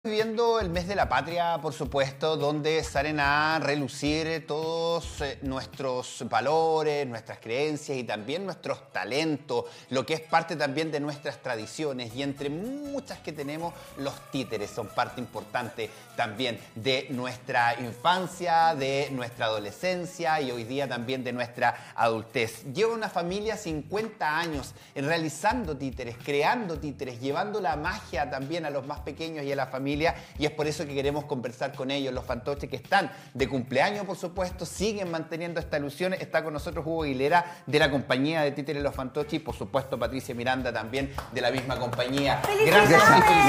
Viviendo el mes de la patria, por supuesto, donde salen a relucir todos nuestros valores, nuestras creencias y también nuestros talentos, lo que es parte también de nuestras tradiciones, y entre muchas que tenemos, los títeres son parte importante también de nuestra infancia, de nuestra adolescencia y hoy día también de nuestra adultez. Lleva una familia 50 años realizando títeres, creando títeres, llevando la magia también a los más pequeños y a la familia. Y es por eso que queremos conversar con ellos, los fantoches que están de cumpleaños, por supuesto, siguen manteniendo esta ilusión. Está con nosotros Hugo Aguilera de la compañía de títeres Los Fantoches y por supuesto Patricia Miranda también de la misma compañía. Gracias.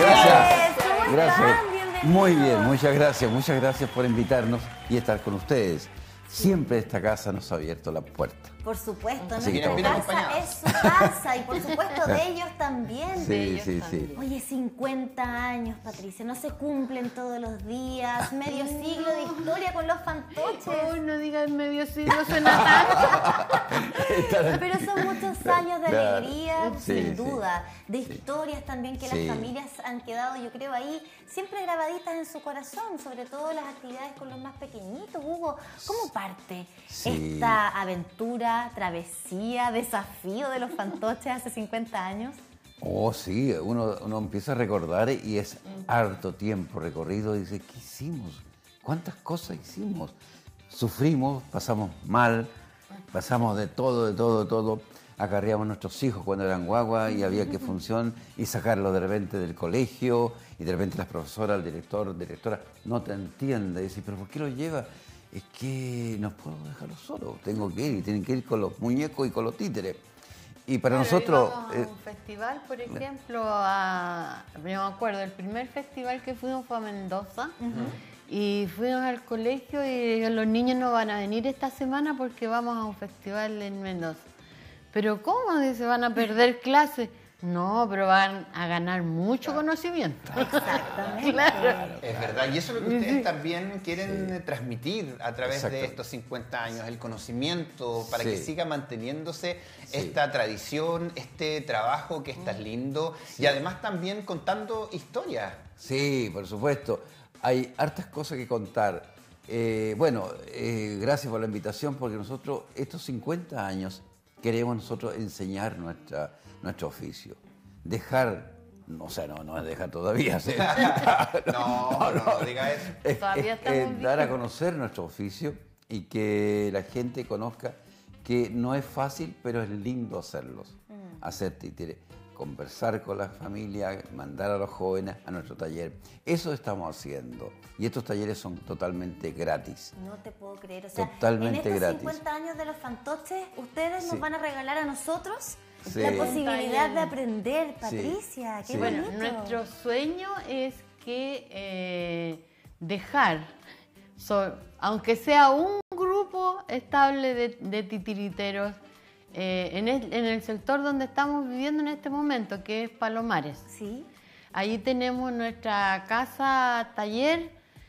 Gracias. Muy bien, muchas gracias por invitarnos y estar con ustedes. Siempre esta casa nos ha abierto la puerta. Por supuesto, Así que nuestra casa es su casa y por supuesto de ellos también. Sí. Oye, 50 años, Patricia, no se cumplen todos los días. Medio siglo de historia con los fantoches. Oh, no digas medio siglo, suena tanto. Pero son muchos años de alegría, sin duda. De Sí. historias también que las familias han quedado, yo creo, ahí siempre grabaditas en su corazón. Sobre todo las actividades con los más pequeñitos. Hugo, ¿cómo parte esta aventura, travesía, desafío de los fantoches hace 50 años? Oh, sí, uno empieza a recordar y es harto tiempo recorrido y dice, ¿qué hicimos? ¿Cuántas cosas hicimos? Sufrimos, pasamos mal, pasamos de todo. Acarreamos a nuestros hijos cuando eran guaguas y había que función y sacarlos de repente del colegio y de repente las profesoras, el director, directora, no te entiende. Y dice, ¿pero por qué los lleva? Es que no puedo dejarlos solos, tengo que ir y tienen que ir con los muñecos y con los títeres. Y para nosotros... Íbamos a un festival, por ejemplo, me acuerdo, el primer festival que fuimos fue a Mendoza. Y fuimos al colegio y los niños no van a venir esta semana porque vamos a un festival en Mendoza. ¿Pero cómo? Dice, van a perder clases. No, pero van a ganar mucho conocimiento. Exactamente. Claro. Es verdad, y eso es lo que ustedes también quieren transmitir a través Exacto. de estos 50 años, el conocimiento, para que Sí. siga manteniéndose esta tradición, este trabajo que es tan lindo, y además también contando historias. Sí, por supuesto. Hay hartas cosas que contar. Gracias por la invitación, porque nosotros estos 50 años queremos nosotros enseñar nuestro oficio. Dejar, no es dejar todavía. ¿Sí? No diga eso. Todavía estamos dar a vivos. conocer nuestro oficio y que la gente conozca que no es fácil, pero es lindo hacerlos. Hacer títeres, conversar con la familia, mandar a los jóvenes a nuestro taller. Eso estamos haciendo. Y estos talleres son totalmente gratis. No te puedo creer. O sea, Totalmente en estos gratis. 50 años de los fantoches, ustedes nos van a regalar a nosotros Sí. la posibilidad de aprender, Patricia. Qué Sí. bonito. Bueno, nuestro sueño es que dejar, aunque sea un grupo estable de titiriteros, en el sector donde estamos viviendo en este momento, que es Palomares. Sí. Allí tenemos nuestra casa taller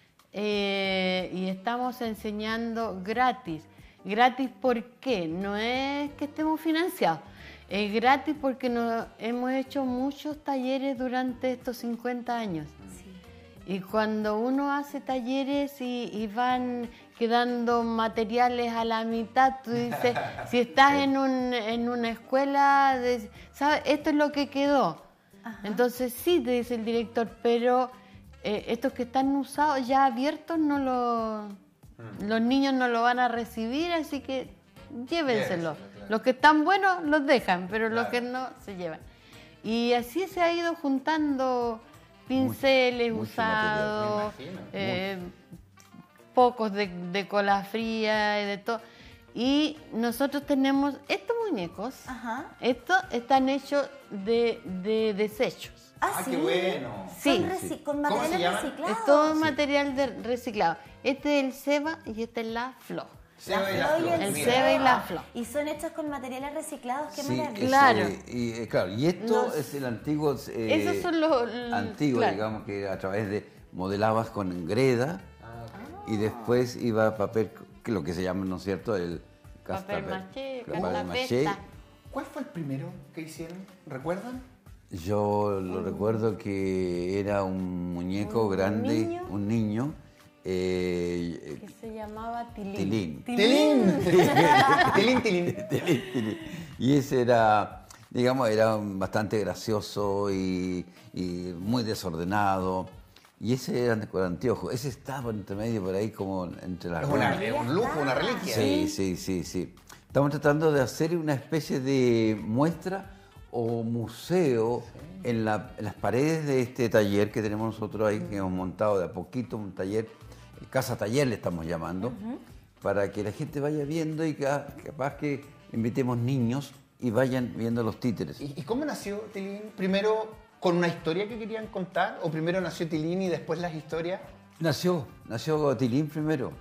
y estamos enseñando gratis. ¿Gratis por qué? No es que estemos financiados. Es gratis porque hemos hecho muchos talleres durante estos 50 años. Sí. Y cuando uno hace talleres y van quedando materiales a la mitad, tú dices, si estás en una escuela, ¿sabes? Esto es lo que quedó. Ajá. Entonces sí, te dice el director, pero estos que están usados, ya abiertos, los niños no lo van a recibir, así que llévenselo. Claro. Los que están buenos los dejan, pero los que no se llevan. Y así se ha ido juntando pinceles mucho usados, material, me pocos de cola fría y de todo. Y nosotros tenemos estos muñecos, Ajá. estos están hechos de desechos. Sí. Qué bueno. Sí. Con ¿Cómo se materiales llaman? reciclados. Es todo material reciclado. Este es el ceba y esta es la flor. Seba y la flor y flor, el El mira. ceba y la flor. Y son hechos con materiales reciclados. Qué Sí, maravilla. Claro. Y esto Los- es el antiguo... Esos son los... antiguo, claro. digamos, que a través de modelabas con greda y después iba a papel, que lo que se llama, ¿no es cierto?, el Papel maché, papel cartapesta. ¿Cuál fue el primero que hicieron? ¿Recuerdan? Yo lo recuerdo que era un muñeco grande, un niño. Que se llamaba Tilín. ¡Tilín! ¡Tilín, tilín! Tilín. Y ese era, digamos, era bastante gracioso y muy desordenado. Y ese era con anteojos. Ese estaba entre medio por ahí como entre las... Es un lujo, una reliquia. Sí. Estamos tratando de hacer una especie de muestra o museo en las paredes de este taller que tenemos nosotros ahí, que hemos montado de a poquito, un taller, casa taller le estamos llamando, para que la gente vaya viendo y capaz que invitemos niños y vayan viendo los títeres. ¿Y cómo nació Tilín? ¿Primero con una historia que querían contar? ¿O primero nació Tilín y después las historias? Nació Tilín primero.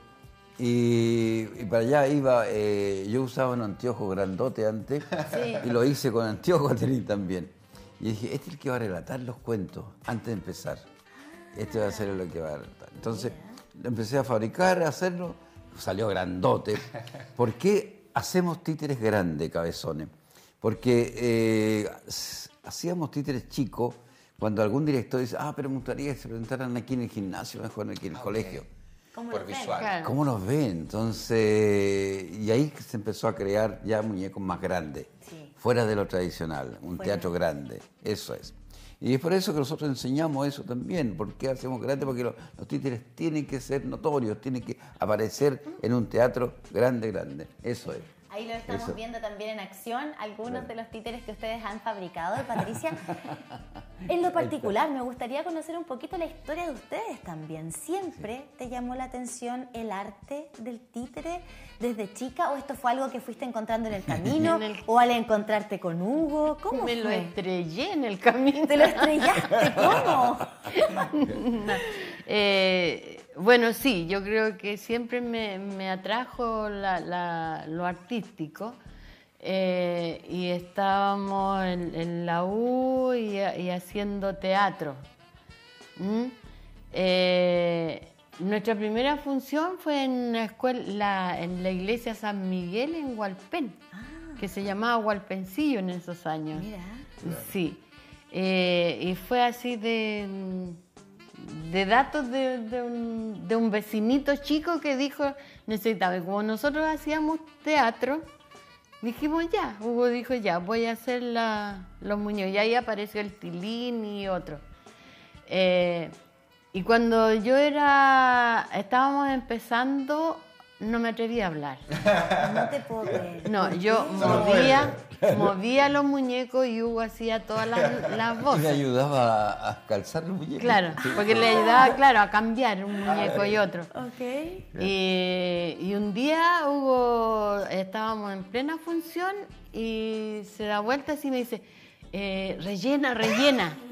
Y para allá iba, yo usaba un anteojo grandote antes y lo hice con anteojos Tilín también. Y dije, este es el que va a relatar los cuentos antes de empezar. Este va a ser lo que va a relatar. Entonces lo empecé a fabricar, a hacerlo, salió grandote. ¿Por qué hacemos títeres grandes, cabezones? Porque hacíamos títeres chicos cuando algún director dice, pero me gustaría que se presentaran aquí en el gimnasio, mejor aquí en el colegio. Por visual. Claro. ¿Cómo los ven? Entonces, y ahí se empezó a crear ya muñecos más grandes, fuera de lo tradicional, un teatro grande, eso es. Y es por eso que nosotros enseñamos eso también. ¿Por qué hacemos grande? Porque los títeres tienen que ser notorios, tienen que aparecer en un teatro grande. Eso es. Ahí lo estamos viendo también en acción, algunos de los títeres que ustedes han fabricado. Y Patricia, en lo particular, me gustaría conocer un poquito la historia de ustedes también. ¿Siempre te llamó la atención el arte del títere desde chica? ¿O esto fue algo que fuiste encontrando en el camino? ¿O al encontrarte con Hugo? ¿Cómo Me fue? lo estrellé en el camino. ¿Te lo estrellaste? ¿Cómo? Bueno, sí, yo creo que siempre me atrajo lo artístico y estábamos en la U y haciendo teatro. Nuestra primera función fue en en la iglesia San Miguel en Hualpén, que se llamaba Hualpencillo en esos años. Mira. Sí, y fue así de datos de un vecinito chico que dijo, necesitaba. Y como nosotros hacíamos teatro, dijimos ya, Hugo dijo ya, voy a hacer los muñecos. Y ahí apareció el Tilín y otro. Y cuando estábamos empezando, no me atreví a hablar. No te puedo creer. No, yo movía los muñecos y Hugo hacía todas las Y voces. me ayudaba a calzar los muñecos. Claro, porque le ayudaba, claro, a cambiar un muñeco y otro. Ok. Y un día Hugo, estábamos en plena función y se da vuelta así y me dice, rellena.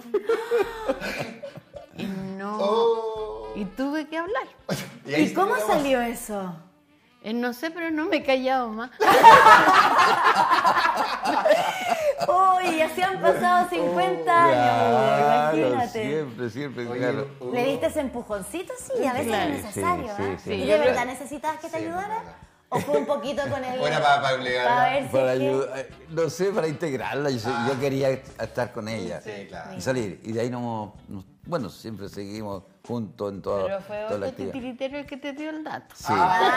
Y no, y tuve que hablar. ¿Y cómo salió eso? No sé, pero no me he callado más. Uy, así han pasado 50 años, imagínate. Siempre, claro. ¿Le diste ese empujoncito? Sí, a veces Claro. es necesario, ¿eh? Sí. ¿Y de verdad necesitabas que te ayudara? ¿O fue un poquito con el... Bueno, para obligarla. para ver si Para es que- ayudar, no sé, para integrarla. Yo quería estar con ella Sí, claro. y salir. Y de ahí bueno, siempre seguimos juntos en toda, Pero fue toda la otro actividad. titiritero el que te dio el dato. Sí.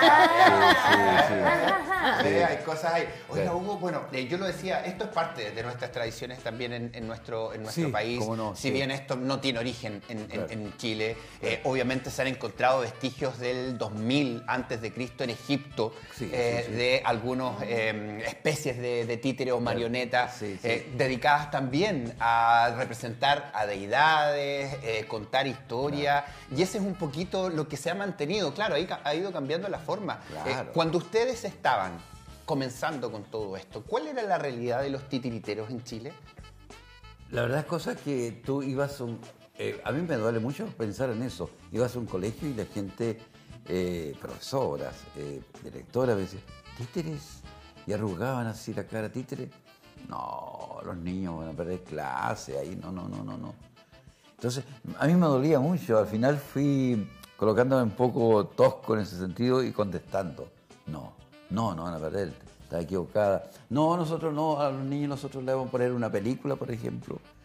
Hay cosas ahí. Oiga, Hugo, bueno, yo lo decía, esto es parte de nuestras tradiciones también en nuestro Sí, país. cómo no, si sí. bien esto no tiene origen en Chile, obviamente se han encontrado vestigios del 2000 antes de Cristo en Egipto de algunas especies de títeres o marionetas dedicadas también a representar a deidades, contar historias, y ese es un poquito lo que se ha mantenido. Claro, ahí ha ido cambiando la forma. Claro. Cuando ustedes estaban comenzando con todo esto, ¿cuál era la realidad de los titiriteros en Chile? La verdad es cosa que tú ibas a a mí me duele mucho pensar en eso. Ibas a un colegio y la gente, profesoras, directoras, me decían, ¿títeres? Y arrugaban así la cara, ¿títeres? No, los niños van a perder clase, ahí no. Entonces, a mí me dolía mucho. Al final fui colocándome un poco tosco en ese sentido y contestando. No van a perder, está equivocada. No, nosotros no, a los niños nosotros le vamos a poner una película, por ejemplo,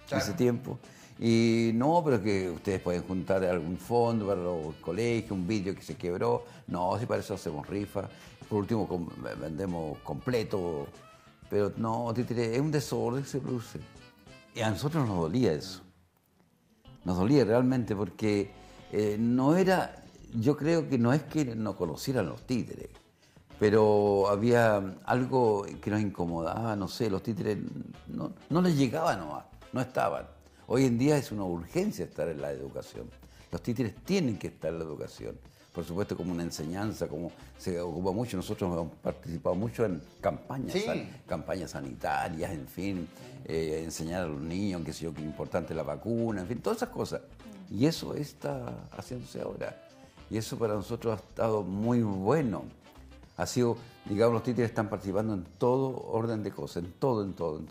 Claro. ese tiempo. Y no, pero que ustedes pueden juntar algún fondo para los colegios, un vidrio que se quebró. No, si para eso hacemos rifa. Por último, vendemos completo. Pero no, títere, es un desorden que se produce. Y a nosotros nos dolía eso. Nos dolía realmente porque no era, yo creo que no es que no conocieran los títeres, pero había algo que nos incomodaba, no sé, los títeres no les llegaban nomás, no estaban. Hoy en día es una urgencia estar en la educación. Los títeres tienen que estar en la educación. Por supuesto, como una enseñanza, como se ocupa mucho. Nosotros hemos participado mucho en campañas, Sí. campañas sanitarias, en fin, enseñar a los niños, qué sé yo, que es importante la vacuna, en fin, todas esas cosas. Y eso está haciéndose ahora. Y eso para nosotros ha estado muy bueno. Ha sido, digamos, los títeres están participando en todo orden de cosas, en todo.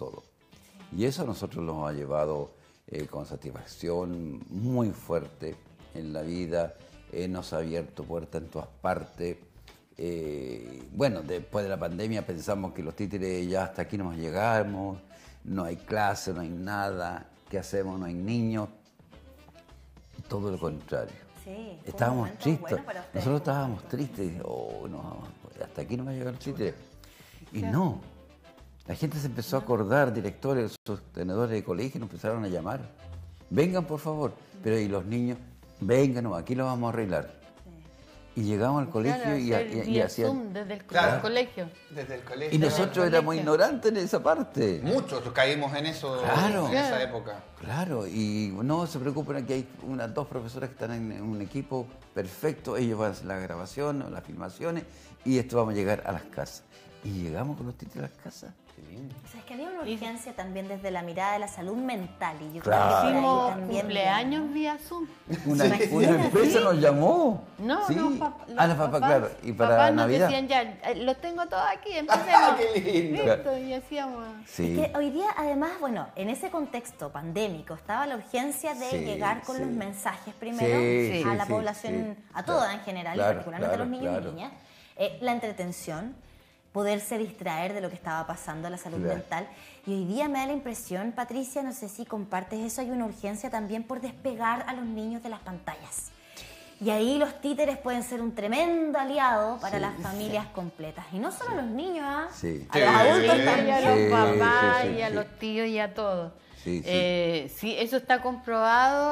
Y eso a nosotros nos ha llevado con satisfacción muy fuerte en la vida. Nos ha abierto puertas en todas partes. Bueno, después de la pandemia pensamos que los títeres ya hasta aquí nos llegamos, no hay clase, no hay nada, ¿qué hacemos? No hay niños. Todo lo contrario. Sí, fue Estábamos un momento tristes, bueno para ustedes. nosotros estábamos tristes, no, hasta aquí no va a llegar el títere. Y no, la gente se empezó a acordar, directores, sostenedores de colegio nos empezaron a llamar. Vengan por favor, pero y los niños, vengan, no, aquí lo vamos a arreglar. Y llegamos al colegio Claro, y vía hacían... Zoom desde el Claro. colegio. Desde el colegio. Y nosotros colegio. éramos ignorantes en esa parte. Muchos caímos en eso Claro. en esa época. Claro, y no se preocupen, aquí hay dos profesoras que están en un equipo perfecto, ellos van a hacer la grabación, las filmaciones, y esto vamos a llegar a las casas. Y llegamos con los títeres a las casas. O sea, es que había una urgencia también desde la mirada de la salud mental y yo Claro. creo que por ahí Hicimos también cumpleaños vía Zoom. Una Imagínate. empresa nos llamó. No, Sí. no, los papás, claro. Y para papás nos Navidad. decían ya, los tengo todos aquí, empecemos. ¡Qué lindo! Listo, y hacíamos. Sí. Que hoy día, además, bueno, en ese contexto pandémico estaba la urgencia de Sí, llegar con sí. los mensajes primero Sí, a sí, la sí, población, sí. a toda Claro, en general, claro, y particularmente a los claro, niños claro. y niñas. La entretención, poderse distraer de lo que estaba pasando a la salud Claro. mental. Y hoy día me da la impresión, Patricia, no sé si compartes eso, hay una urgencia también por despegar a los niños de las pantallas. Y ahí los títeres pueden ser un tremendo aliado para Sí, las familias completas. Y no solo a los niños, ¿ah? Sí. A los Sí. adultos Sí. Y también. a los Sí, papás, sí, y a sí. los tíos, y a todos. Sí, sí. Sí, eso está comprobado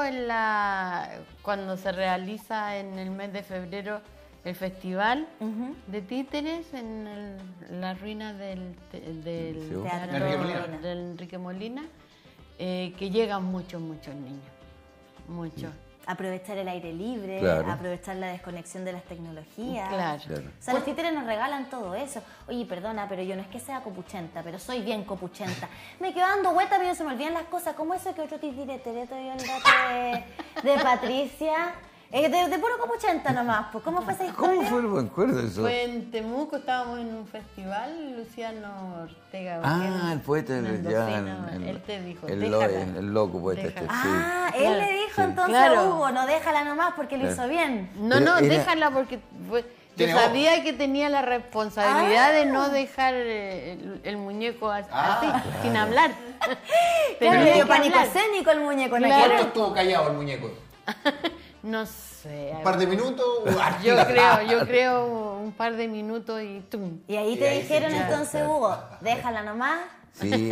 cuando se realiza en el mes de febrero el festival de títeres en la ruina del Liceo. Teatro Enrique Molina. del Enrique Molina, que llegan muchos niños, muchos. Aprovechar el aire libre, Claro. aprovechar la desconexión de las tecnologías. Claro. Claro. O sea, los títeres nos regalan todo eso. Oye, perdona, pero yo no es que sea copuchenta, pero soy bien copuchenta. Me quedo dando vueltas, pero se me olvidan las cosas. ¿Cómo eso que otro títere te dio el dato de Patricia? De puro copuchenta nomás, pues. ¿Cómo fue esa historia? ¿Cómo fue el buen acuerdo eso? Fue en Temuco, estábamos en un festival, Luciano Ortega. Ah, el poeta, mendocino, él te dijo, déjala. el loco poeta este, Déjala. sí. Ah, él Claro. le dijo Sí. entonces Claro. a Hugo, no déjala nomás porque lo Claro. hizo bien. No, Pero no, era- déjala porque yo Tiene voz. sabía que tenía la responsabilidad de no dejar el muñeco así, sin hablar. Claro, Tenía le dio que pánico hablar. escénico el muñeco. ¿no? Claro. ¿Cuánto estuvo callado el muñeco? No sé. ¿Un par de minutos? Yo creo un par de minutos y ¡tum! Y ahí Y te ahí dijeron se- entonces, Hugo, déjala nomás. Sí,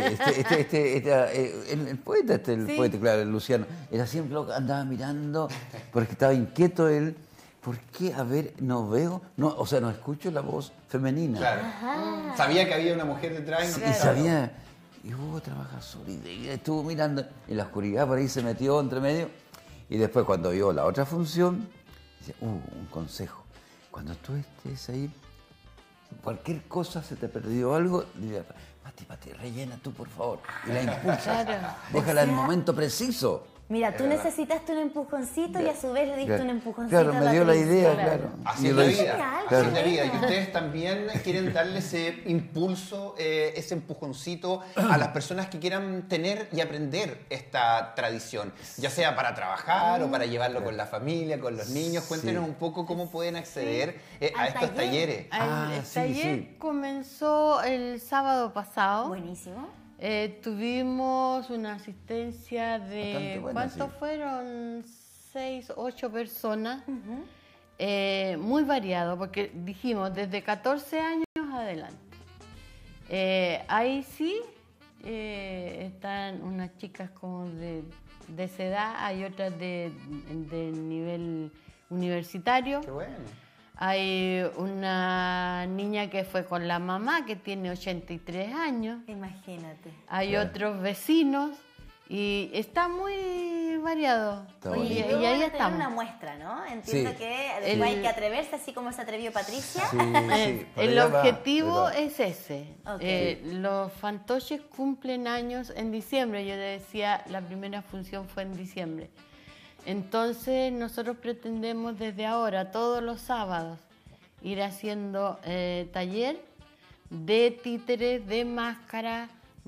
el poeta, el Sí. poeta, claro, el Luciano, era siempre lo que andaba mirando, porque estaba inquieto él. ¿Por qué? A ver, no veo, no, o sea, no escucho la voz femenina. Claro. Sabía que había una mujer detrás y no Y escuchaba. sabía, y Hugo trabaja solo, y estuvo mirando en la oscuridad, por ahí se metió entre medio, y después cuando vio la otra función, dice, un consejo, cuando tú estés ahí, cualquier cosa, se te perdió algo, dile, Pati, rellena tú, por favor, y la impulsa, Claro. déjala en el momento preciso. Mira, tú necesitaste un empujoncito y a su vez le diste Claro. un empujoncito Claro, a me dio la Patricia. idea, Claro. claro. Así Y es lo la hice. vida, Genial, así es la genial. vida. Y ustedes también quieren darle ese impulso, ese empujoncito a las personas que quieran tener y aprender esta tradición, ya sea para trabajar o para llevarlo con la familia, con los niños. Cuéntenos Sí. un poco cómo pueden acceder a Al estos taller. talleres. Ah, El sí, taller sí. comenzó el sábado pasado. Buenísimo. Tuvimos una asistencia Bastante de, buena, ¿cuántos sí. fueron? 6, 8 personas. Muy variado, porque dijimos desde 14 años adelante. Ahí sí están unas chicas como de esa edad, hay otras de nivel universitario. Qué bueno. Hay una niña que fue con la mamá que tiene 83 años. Imagínate. Hay Claro. otros vecinos y está muy variado. Está Oye, bonito. y y luego ahí van a tener estamos. una muestra, ¿no? Entiendo Sí. que después hay que atreverse, así como se atrevió Patricia. Sí, sí, por El allá va, objetivo pero- es ese. Ok. Los fantoches cumplen años en diciembre. Yo decía, la primera función fue en diciembre. Entonces nosotros pretendemos desde ahora, todos los sábados, ir haciendo taller de títeres, de máscara,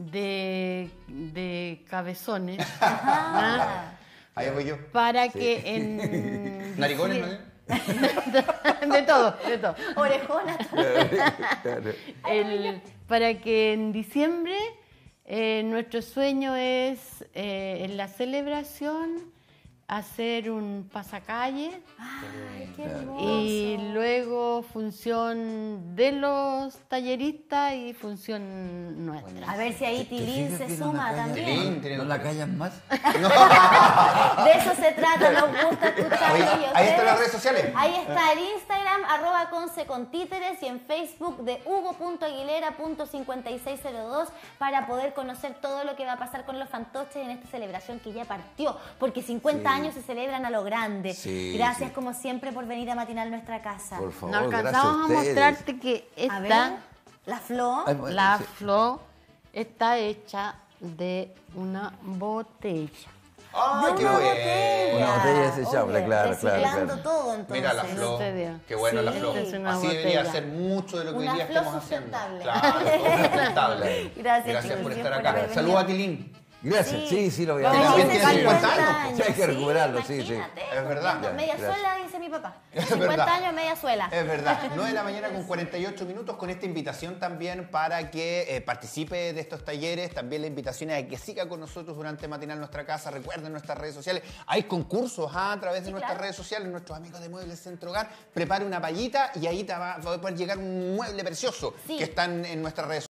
de cabezones, ¿ah? Ahí voy yo. Para que en... ¿Narigones, no? De todo, de todo. Orejona. Claro. Para que en diciembre nuestro sueño es en la celebración hacer un pasacalle Ay, qué hermoso. y luego función de los talleristas y función nuestra. A ver si ahí ¿Te Tilín fijas se que no suma la callan? también. Tilín, tiene- ¿No la callan más? De eso se trata, nos gusta escucharlo. Oye, y a ahí ustedes. están las redes sociales. Ahí está el Instagram, @concecontíteres, y en Facebook de hugo.aguilera.5602 para poder conocer todo lo que va a pasar con los fantoches en esta celebración que ya partió, porque 50 años se celebran a lo grande. Sí, Gracias sí. como siempre por venir a Matinal Nuestra Casa. Por favor, No gracias alcanzamos a ustedes. mostrarte que A ver, esta, la flor. Ay, bueno, la sí. flor, está hecha de una botella. ¡Ay, qué Una bueno! botella. Una botella desechable, Oye, claro, reciclando claro. todo, entonces. Mira la flor. te digo. Qué bueno la Sí. flor. Esta es una Así debería botella. ser mucho de lo que Una hoy día flor estamos haciendo. sustentable. Claro, flor sustentable. Gracias, por Tilín, estar por acá. haber Saludos a venido. Tilín. Gracias, sí, lo voy a Que hacer. también Tiene tiene 50 años. Sí, hay que recuperarlo, sí, sí. Imagínate, Es verdad. cumpliendo Ya, media gracias. suela, dice mi papá. Es 50 verdad. años, media suela. Es verdad. 9 de la mañana con 48 minutos con esta invitación también para que participe de estos talleres. También la invitación es a que siga con nosotros durante Matinal Nuestra Casa. Recuerden nuestras redes sociales. Hay concursos a través de nuestras claro. redes sociales. Nuestros amigos de Muebles Centro Hogar. Prepare una payita y ahí te va a poder llegar un mueble precioso Sí. que están en nuestras redes sociales.